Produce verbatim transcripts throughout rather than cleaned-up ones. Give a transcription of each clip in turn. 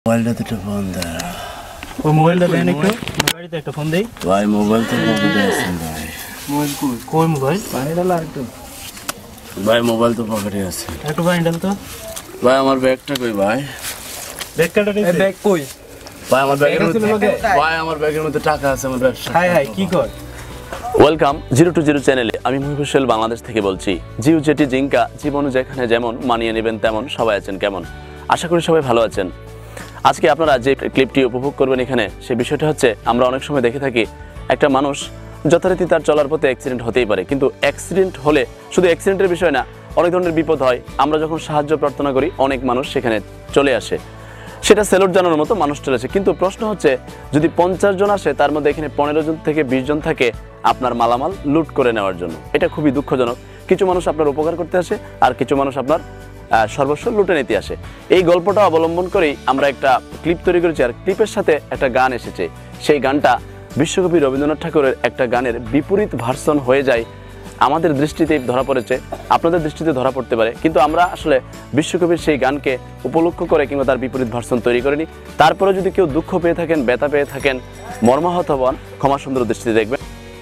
মোবাইলটা তো ফোন দেয় ওই মোবাইলটা দেন একটু মোবাইলটা একটা ফোন দেই ভাই মোবাইল তো পকেটে আছে ভাই মোবাইল কই কই মোবাইল পানি ডালা একটু ভাই মোবাইল তো পকেটে আছে একটু পানি ডাল তো ভাই আমার ব্যাগটা কই ভাই ব্যাগটা এই ব্যাগ কই ভাই আমার ব্যাগের মধ্যে ভাই আমার ব্যাগের মধ্যে টাকা আছে আমার ব্যবসা হাই হাই কি কর ওয়েলকাম জিরো টু জিরো চ্যানেলে আমি মহিবুল বাংলাদেশ থেকে বলছি জিউ জেটি জিঙ্কা জীবন যেখানে যেমন মানিয়ে নেবেন তেমন সবাই আছেন কেমন আশা করি সবাই ভালো আছেন। আজকে আপনারা যে ক্লিপটি উপভোগ করবেন এখানে সেই বিষয়টা হচ্ছে আমরা অনেক সময় দেখে থাকি একটা মানুষ যথারীতি তার চলার পথে অ্যাক্সিডেন্ট হতেই পারে, কিন্তু অ্যাক্সিডেন্ট হলে শুধু অ্যাক্সিডেন্টের বিষয় না, অনেক ধরনের বিপদ হয়। আমরা যখন সাহায্য প্রার্থনা করি অনেক মানুষ সেখানে চলে আসে, সেটা সেলুট জানানোর মতো মানুষ চলে আসে। কিন্তু প্রশ্ন হচ্ছে যদি পঞ্চাশ জন আসে তার মধ্যে এখানে পনেরো জন থেকে বিশ জন থাকে আপনার মালামাল লুট করে নেওয়ার জন্য। এটা খুবই দুঃখজনক। কিছু মানুষ আপনার উপকার করতে আসে আর কিছু মানুষ আপনার সর্বস্ব লুটে নিতে আসে। এই গল্পটা অবলম্বন করেই আমরা একটা ক্লিপ তৈরি করেছি, আর ক্লিপের সাথে একটা গান এসেছে। সেই গানটা বিশ্বকবি রবীন্দ্রনাথ ঠাকুরের একটা গানের বিপরীত ভার্সন হয়ে যায়। আমাদের দৃষ্টিতে ধরা পড়েছে, আপনাদের দৃষ্টিতে ধরা পড়তে পারে, কিন্তু আমরা আসলে বিশ্বকবির সেই গানকে উপলক্ষ করে কিংবা তার বিপরীত ভার্সন তৈরি করিনি। তারপরে যদি কেউ দুঃখ পেয়ে থাকেন, ব্যথা পেয়ে থাকেন, মর্মাহত হন, ক্ষমা সুন্দর দৃষ্টিতে দেখবেন।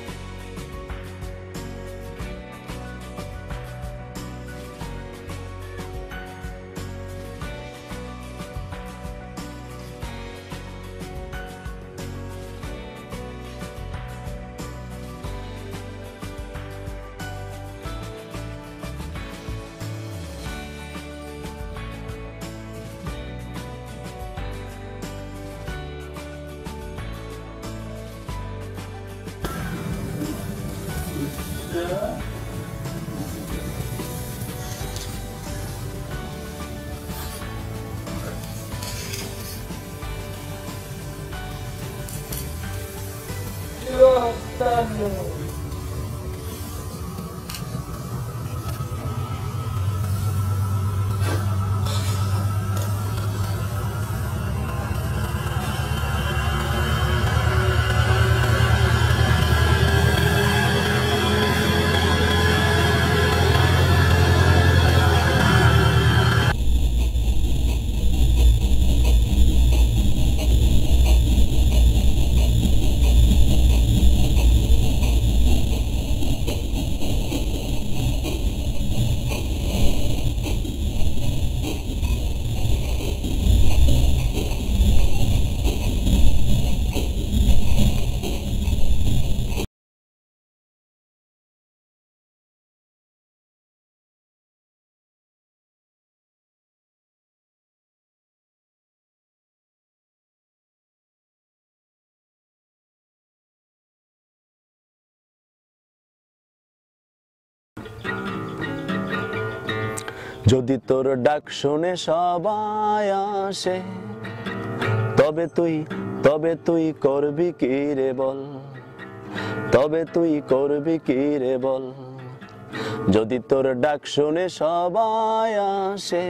যদি তোর ডাক শুনে সবাই আসে, তবে তুই তবে তুই করবি কি রে বল, তবে তুই করবি কি রে বল। যদি তোর ডাক শুনে সবাই আসে,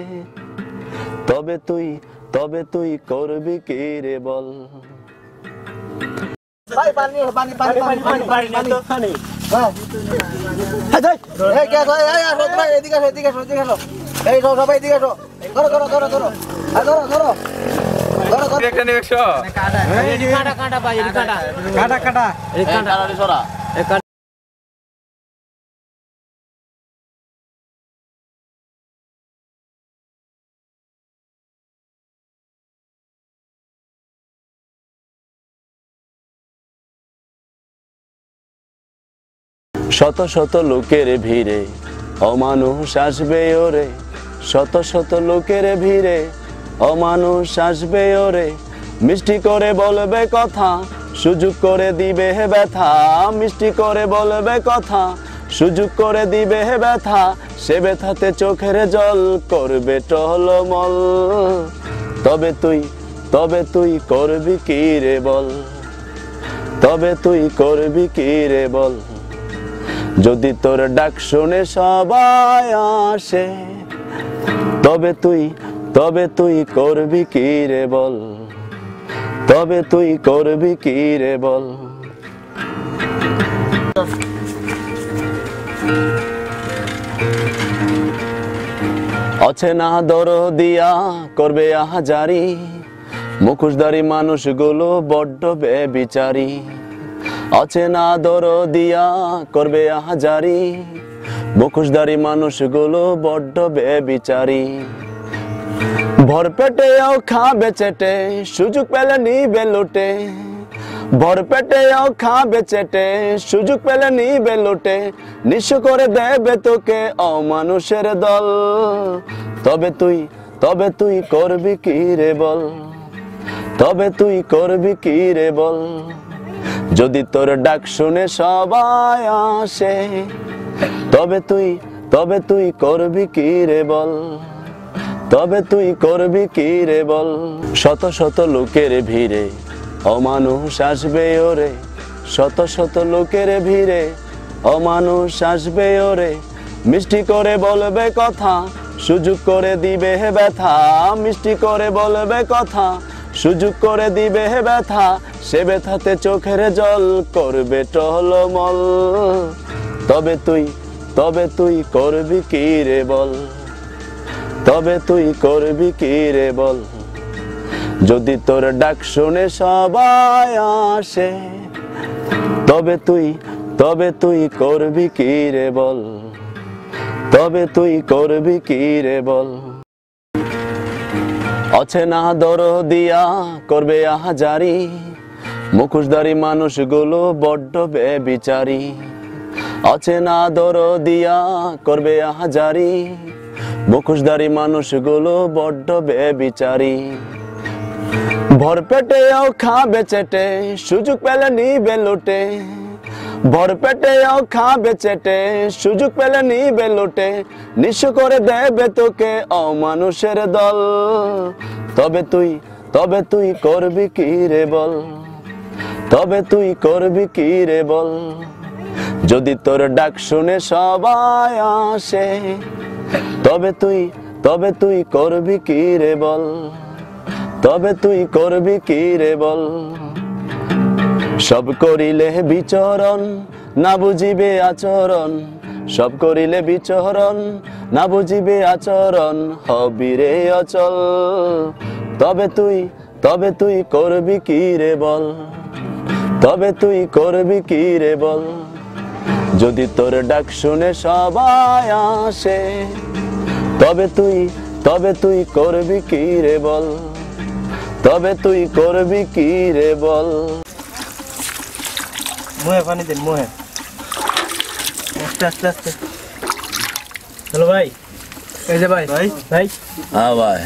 তবে তুই তবে তুই করবি কি রে বল। ভাই পানি পানি পানি পানি পানি পানি পানি পানি হ্যাঁ এই কে ভাই এই আসো ভাই এদিকে আসো এদিকে আসো এদিকে আসো এই সব সবাই এদিকে আসো ধরো ধরো ধরো ধরো আর ধরো ধরো ধরো ধরো একটা নিয়ে একশো কাটা কাটা কাটা ভাই এই কাটা কাটা কাটা এই কাটা রে সরা এই শত শত লোকের ভিড়ে অমানুষ আসবে ওরে, শত শত লোকের ভিড়ে অমানুষ আসবে ওরে। মিষ্টি করে বলবে কথা, সুযোগ করে দিবে হে ব্যথা, মিষ্টি করে বলবে কথা, সুযোগ করে দিবে হে ব্যথা। সে ব্যথাতে চোখের জল করবে টহলমল। তবে তুই তবে তুই করবি কি রে বল, তবে তুই করবি কি রে বল। যদি তোর ডাক শুনে সবাই আসে, তবে তুই তবে তুই করবি কি রে বল, তবে তুই করবি কি রে বল। অচেনা দরদিয়া করবে আহাজারি, মুখোশধারী মানুষগুলো বড্ড বেবিচারী, অচেনা দরদিয়া করবে আহাজারি। মুখোশধারী মানুষগুলো বড্ড বেবিচারী, ভরপেটেও খাবে চেটে, সুযোগ পেলে নিবে লুটে। ভরপেটেও খাবে চেটে, সুযোগ পেলে নিবে লুটে। নিঃস্ব করে দেবে তোকে অমানুষের দল। তবে তুই তবে তুই করবি কি রে বল, তবে তুই করবি কি রে বল। যদি তোর ডাক শুনে সবাই আসে, তবে তুই তবে তুই করবি কি রে বল, তবে তুই করবি কি রে বল। শত শত লোকের ভিড়ে অমানুষ আসবে ওরে, শত শত লোকের ভিড়ে অমানুষ আসবে ওরে। মিষ্টি করে বলবে কথা, সুযোগ করে দিবে হে ব্যথা। মিষ্টি করে বলবে কথা, সুযোগ করে দিবে হে ব্যথা। সে ব্যথাতে চোখের জল করবে টহলমল। তবে তুই তবে তুই করবি কি রে বল, তবে তুই করবি কি রে বল। যদি তোর ডাক শুনে সবাই আসে, তবে তুই তবে তুই করবি কি রে বল, তবে তুই করবি কি রে বল। অচেনা দরদিয়া করবে আহাজারি, মুখোশধারী মানুষগুলো বড্ড বেবিচারী। অচেনা দরদিয়া করবে আহাজারি, মুখোশধারী মানুষগুলো বড্ড বেবিচারী। ভরপেটেও খাবে চেটে, সুযোগ পেলে নিবে লুটে। ভরপেটেও খাবে চেটে, সুযোগ পেলে নিবে লুটে। নিঃস্ব করে দেবে তোকে অমানুষের দল। তবে তুই তবে তুই করবি কি রে বল, তবে তুই করবি কি রে বল। যদি তোর ডাক শুনে সবাই আসে, তবে তুই তবে তুই করবি কি রে বল, তবে তুই করবি কি রে বল। সব করিলে বিচরণ না বুঝিবে আচরণ, সব করিলে বিচরণ না বুঝিবে আচরণ। হবি রে অচল, তবে তুই তবে তুই করবি কি রে বল, তবে তুই করবি কি রে বল। যদি তোর ডাক শুনে সবাই আসে, তবে তুই তবে তুই করবি কি রে বল, তবে তুই করবি কি রে বল। মুহে পানি দেন, মুহে আস্তে আস্তে আস্তে। হ্যালো ভাই, এই যে ভাই ভাই ভাই হ্যাঁ ভাই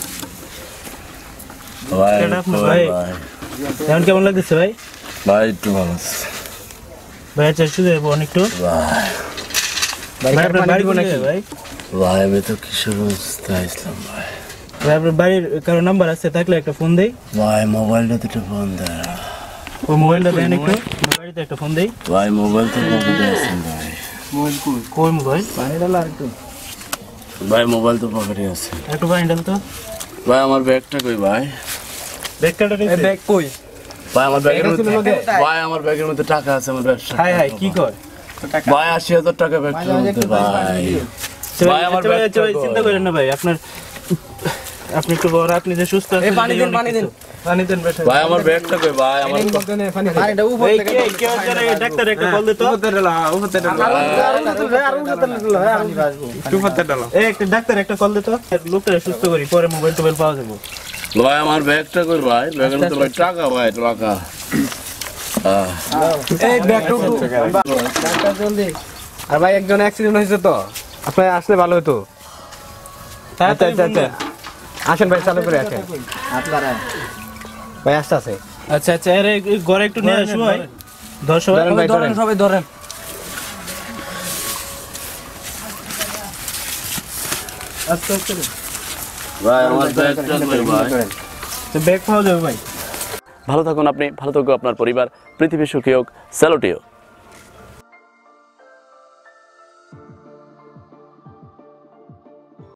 ভাই কেন আপনার ভাই ভাই? এখন কেমন লাগতেছে ভাই? ভাই একটু ভালো আছে ভাই আচ্ছা শুধু অনেক একটু ভাই। ভাই আপনার বাড়ি কোথায় ভাই? ভাই আমি তো কিশোরগঞ্জ আসলাম ভাই। ভাই আপনার বাড়ির কারো নাম্বার আছে থাকলে একটা ফোন দেই। ভাই মোবাইলটা তো একটু ফোন দেয় ওই মোবাইলটা দেন একটু, বাড়িতে একটা ফোন দেই। ভাই। মোবাইল তো পকেটে আছে ভাই। মোবাইল কই কই মোবাইল? পানি ডালা একটু। ভাই মোবাইল তো পকেটে আছে। একটু পানি ডাল তো। ভাই আমার ব্যাগটা কই ভাই? ব্যাগ কাটা এই ব্যাগ কই? ভাই আমার ব্যাগের ব্যাগটা ছিল মধ্যে লোকে? ভাই আমার ব্যাগের মধ্যে টাকা আছে, আমার ব্যবসা। হাই হাই কি কর? ভাই আশি হাজার টাকা ব্যাগটার মধ্যে ভাই। ভাই আমার আচ্ছা ভাই, ব্যাগটা আচ্ছা ভাই, কই? চিন্তা করেন না ভাই, আপনার আপনি একটু বড়, আপনি যে সুস্থ আছেন। এই পানি দেন, পানি দেন। পানি দেন বেটা। ভাই আমার ব্যাগটা কই ভাই? আমার পানিটা উপর এই থেকে কে কে করে ডাক্তার একটা কল দে তো। এই একটা ডাক্তার একটা কল দে তো, লোকটা সুস্থ করি, পরে মোবাইল টোবাইল পাওয়া যাবে। ভাই আমার ব্যাগটা কই ভাই? ব্যাগের মধ্যে ভাই টাকা ভাই, টাকা। আহ, এই ব্যাগটা ডাক্তার জলদি। আর ভাই একজন অ্যাক্সিডেন্ট হয়েছে তো, আপনি আসলে ভালো হতো। আচ্ছা আচ্ছা আচ্ছা আসেন ভাই, চালু করে আসেন আপনারা ভাই। আস্তে আছে। আচ্ছা আচ্ছা, আরে এই ঘরে একটু নিয়ে আসো ভাই। দশ ধরেন ভাই, ধরেন সবাই ধরেন। আচ্ছা আচ্ছা, ভাই আমার ব্যাগটা কই ভাই? ব্যাগ পাওয়া যাবে ভাই। ভালো থাকুন আপনি, ভালো থাকুক আপনার পরিবার, পৃথিবী সুখী হোক। স্যালুটিও।